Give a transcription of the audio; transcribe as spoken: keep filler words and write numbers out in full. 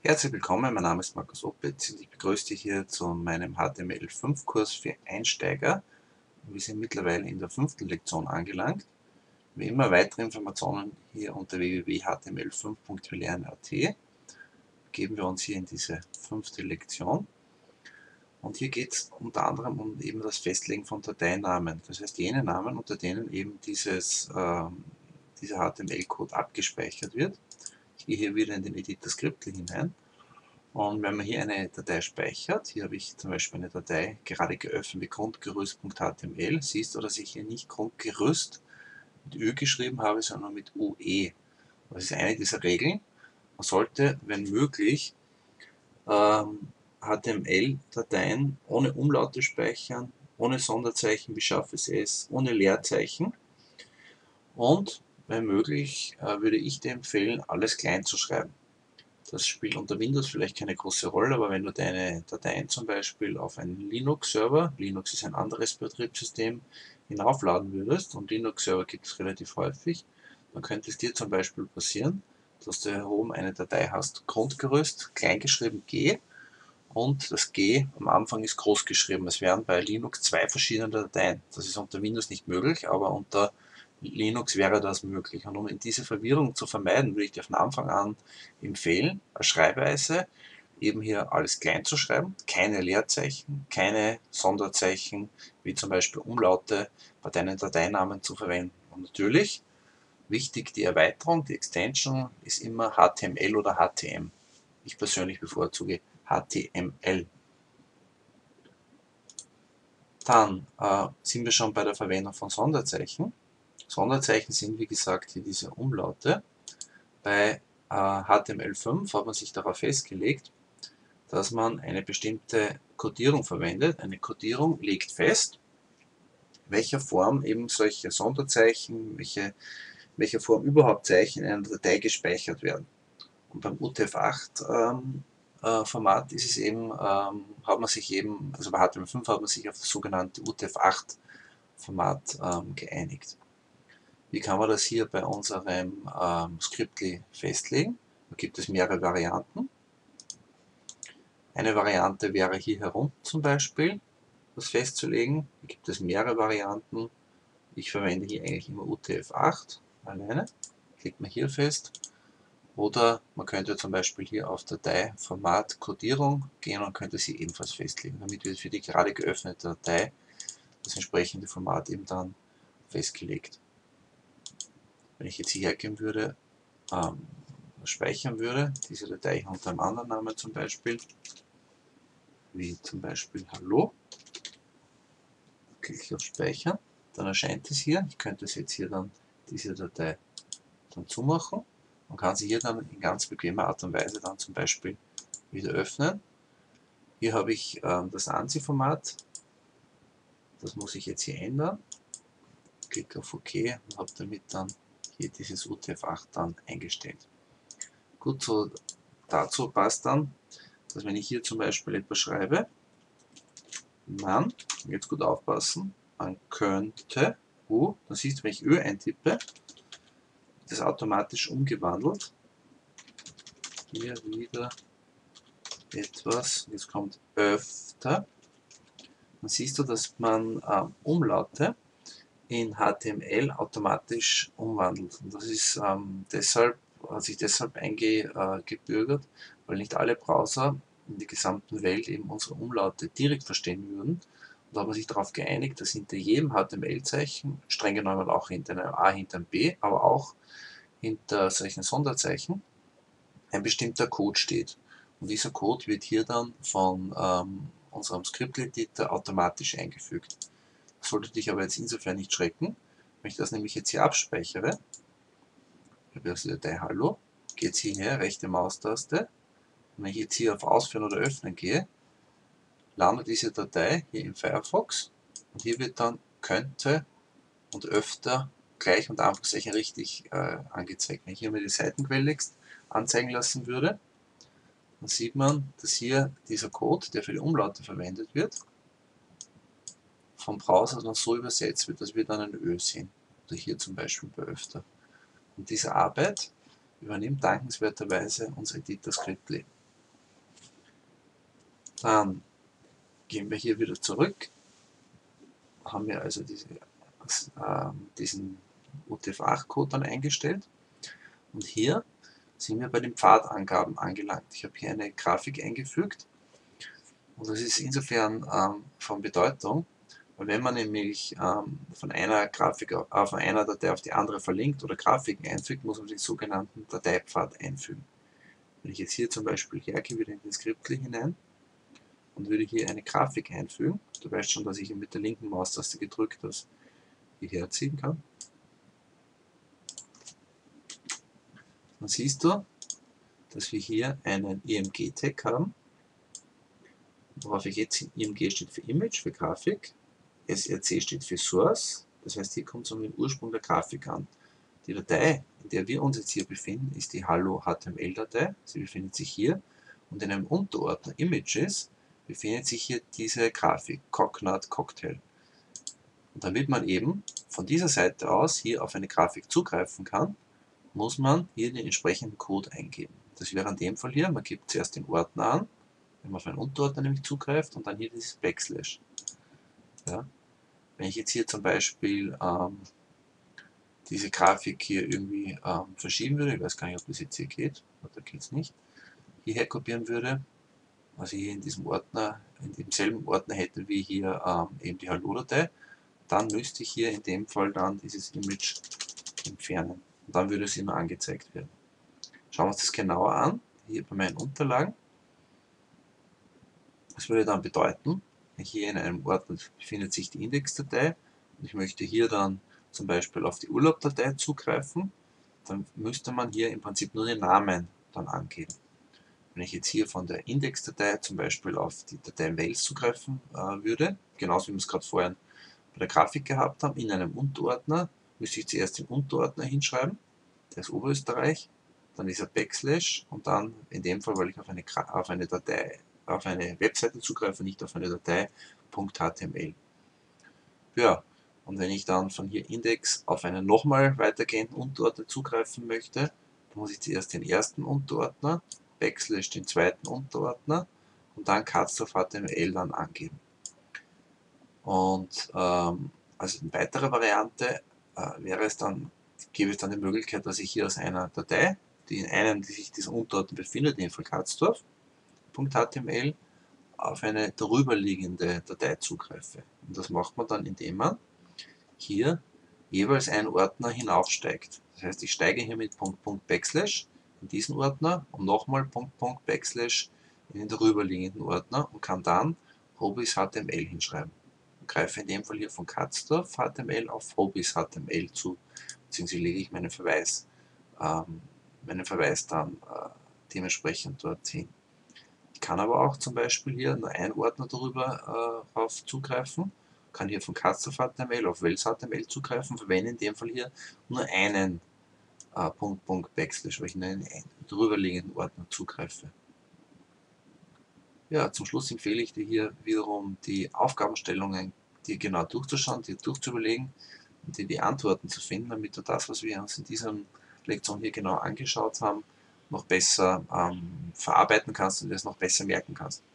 Herzlich willkommen, mein Name ist Markus Opitz und ich begrüße dich hier zu meinem H T M L fünf Kurs für Einsteiger. Wir sind mittlerweile in der fünften Lektion angelangt. Wie immer weitere Informationen hier unter w w w punkt h t m l fünf punkt wir lernen punkt a t. Geben wir uns hier in diese fünfte Lektion. Und hier geht es unter anderem um eben das Festlegen von Dateinamen. Das heißt jene Namen, unter denen eben dieses, äh, dieser H T M L-Code abgespeichert wird. Ich gehe hier wieder in den Editor Scriptly hinein. Und wenn man hier eine Datei speichert, hier habe ich zum Beispiel eine Datei gerade geöffnet wie grundgerüst punkt h t m l, siehst du, dass ich hier nicht Grundgerüst mit Ö geschrieben habe, sondern mit U E. Das ist eine dieser Regeln. Man sollte, wenn möglich, ähm, H T M L-Dateien ohne Umlaute speichern, ohne Sonderzeichen wie scharfes S, ohne Leerzeichen. Und wenn möglich, äh, würde ich dir empfehlen, alles klein zu schreiben. Das spielt unter Windows vielleicht keine große Rolle, aber wenn du deine Dateien zum Beispiel auf einen Linux-Server, Linux ist ein anderes Betriebssystem, hinaufladen würdest, und Linux-Server gibt es relativ häufig, dann könnte es dir zum Beispiel passieren, dass du hier oben eine Datei hast, Grundgerüst, kleingeschrieben G, und das G am Anfang ist groß geschrieben. Es wären bei Linux zwei verschiedene Dateien. Das ist unter Windows nicht möglich, aber unter Linux wäre das möglich. Und um in diese Verwirrung zu vermeiden, würde ich dir von Anfang an empfehlen, als Schreibweise eben hier alles klein zu schreiben, keine Leerzeichen, keine Sonderzeichen, wie zum Beispiel Umlaute bei deinen Dateinamen zu verwenden. Und natürlich, wichtig, die Erweiterung, die Extension ist immer H T M L oder H T M. Ich persönlich bevorzuge H T M L. Dann äh, sind wir schon bei der Verwendung von Sonderzeichen. Sonderzeichen sind wie gesagt hier diese Umlaute. Bei äh, H T M L fünf hat man sich darauf festgelegt, dass man eine bestimmte Codierung verwendet. Eine Codierung legt fest, welcher Form eben solche Sonderzeichen, welche, welcher Form überhaupt Zeichen in einer Datei gespeichert werden. Und beim U T F acht ähm, äh, Format ist es eben, ähm, hat man sich eben, also bei H T M L fünf hat man sich auf das sogenannte U T F acht Format ähm, geeinigt. Wie kann man das hier bei unserem ähm, Scriptly festlegen? Da gibt es mehrere Varianten. Eine Variante wäre hier herum zum Beispiel, das festzulegen. Hier gibt es mehrere Varianten. Ich verwende hier eigentlich immer U T F acht alleine. Klickt man hier fest. Oder man könnte zum Beispiel hier auf Datei, Format, Codierung gehen und könnte sie ebenfalls festlegen. Damit wird für die gerade geöffnete Datei das entsprechende Format eben dann festgelegt. Wenn ich jetzt hierher gehen würde, ähm, speichern würde, diese Datei unter einem anderen Namen zum Beispiel, wie zum Beispiel Hallo, klicke ich auf Speichern, dann erscheint es hier. Ich könnte es jetzt hier dann diese Datei dann zumachen und kann sie hier dann in ganz bequemer Art und Weise dann zum Beispiel wieder öffnen. Hier habe ich ähm, das ANSI-Format, das muss ich jetzt hier ändern. Klicke auf OK und habe damit dann hier dieses U T F acht dann eingestellt. Gut, so dazu passt dann, dass wenn ich hier zum Beispiel etwas schreibe, man, jetzt gut aufpassen, man könnte, uh, dann siehst du, wenn ich Ö eintippe, wird das automatisch umgewandelt. Hier wieder etwas, jetzt kommt öfter. Dann siehst du, dass man ähm, Umlaute in H T M L automatisch umwandelt. Und das ist ähm, deshalb, hat sich deshalb eingebürgert, weil nicht alle Browser in der gesamten Welt eben unsere Umlaute direkt verstehen würden. Und da hat man sich darauf geeinigt, dass hinter jedem H T M L-Zeichen, streng genommen auch hinter einem A, hinter einem B, aber auch hinter solchen Sonderzeichen, ein bestimmter Code steht. Und dieser Code wird hier dann von ähm, unserem Script-Editor automatisch eingefügt. Das sollte dich aber jetzt insofern nicht schrecken. Wenn ich das nämlich jetzt hier abspeichere, ich habe jetzt die Datei Hallo, gehe jetzt hierher, rechte Maustaste, und wenn ich jetzt hier auf Ausführen oder Öffnen gehe, landet diese Datei hier im Firefox und hier wird dann könnte und öfter gleich und Anführungszeichen richtig äh, angezeigt. Wenn ich hier mir die Seitenquelle anzeigen lassen würde, dann sieht man, dass hier dieser Code, der für die Umlaute verwendet wird, vom Browser dann so übersetzt wird, dass wir dann ein Ö sehen. Oder hier zum Beispiel bei öfter. Und diese Arbeit übernimmt dankenswerterweise unser Editor Scriptly. Dann gehen wir hier wieder zurück, haben wir also diese, äh, diesen U T F acht Code dann eingestellt und hier sind wir bei den Pfadangaben angelangt. Ich habe hier eine Grafik eingefügt und das ist insofern ähm, von Bedeutung, weil wenn man nämlich ähm, von einer Grafik auf, äh, von einer Datei auf die andere verlinkt oder Grafiken einfügt, muss man den sogenannten Dateipfad einfügen. Wenn ich jetzt hier zum Beispiel hergehe, wieder in den Skriptli hinein und würde hier eine Grafik einfügen, du weißt schon, dass ich ihn mit der linken Maustaste gedrückt das hierher ziehen kann, dann siehst du, dass wir hier einen I M G-Tag haben, worauf ich jetzt I M G steht für Image, für Grafik, S R C steht für Source, das heißt, hier kommt es um den Ursprung der Grafik an. Die Datei, in der wir uns jetzt hier befinden, ist die Hallo H T M L-Datei, sie befindet sich hier und in einem Unterordner Images befindet sich hier diese Grafik, Cognat Cocktail. Und damit man eben von dieser Seite aus hier auf eine Grafik zugreifen kann, muss man hier den entsprechenden Code eingeben. Das wäre in dem Fall hier, man gibt zuerst den Ordner an, wenn man auf einen Unterordner nämlich zugreift und dann hier dieses Backslash. Ja. Wenn ich jetzt hier zum Beispiel ähm, diese Grafik hier irgendwie ähm, verschieben würde, ich weiß gar nicht, ob das jetzt hier geht, da geht es nicht, hierher kopieren würde, also hier in diesem Ordner, in demselben Ordner hätte wie hier ähm, eben die Hallo-Datei, dann müsste ich hier in dem Fall dann dieses Image entfernen und dann würde es immer angezeigt werden. Schauen wir uns das genauer an, hier bei meinen Unterlagen. Das würde dann bedeuten, hier in einem Ordner befindet sich die Indexdatei und ich möchte hier dann zum Beispiel auf die Urlaubdatei zugreifen, dann müsste man hier im Prinzip nur den Namen dann angeben. Wenn ich jetzt hier von der Indexdatei zum Beispiel auf die Datei Mails zugreifen äh, würde, genauso wie wir es gerade vorhin bei der Grafik gehabt haben, in einem Unterordner, müsste ich zuerst den Unterordner hinschreiben, der ist Oberösterreich, dann dieser Backslash und dann in dem Fall, weil ich auf eine, auf eine Datei, auf eine Webseite zugreife, nicht auf eine Datei, .html. Ja, und wenn ich dann von hier Index auf einen nochmal weitergehenden Unterordner zugreifen möchte, dann muss ich zuerst den ersten Unterordner, Backslash den zweiten Unterordner und dann Katzdorf.html dann angeben. Und ähm, also eine weitere Variante äh, wäre es dann, gäbe es dann die Möglichkeit, dass ich hier aus einer Datei, die in einem, die sich dieser Unterordner befindet, in dem Fall Katzdorf.html, auf eine darüberliegende Datei zugreife. Und das macht man dann, indem man hier jeweils einen Ordner hinaufsteigt. Das heißt, ich steige hier mit Punkt, Punkt, Backslash in diesen Ordner und nochmal Punkt, Punkt, Backslash in den darüberliegenden Ordner und kann dann Hobbies.html hinschreiben. Und greife in dem Fall hier von Katzdorf.html auf Hobbies.html zu, beziehungsweise lege ich meinen Verweis, ähm, meinen Verweis dann äh, dementsprechend dort hin. Ich kann aber auch zum Beispiel hier nur einen Ordner darüber äh, auf zugreifen, kann hier von Katzdorf.html auf Wels.html zugreifen, verwende in dem Fall hier nur einen äh, Punkt, Punkt, Backslash, weil ich nur einen drüberliegenden Ordner zugreife. Ja, zum Schluss empfehle ich dir hier wiederum die Aufgabenstellungen dir genau durchzuschauen, dir durchzuüberlegen und dir die Antworten zu finden, damit du das, was wir uns in dieser Lektion hier genau angeschaut haben, noch besser ähm, verarbeiten kannst und dir es noch besser merken kannst.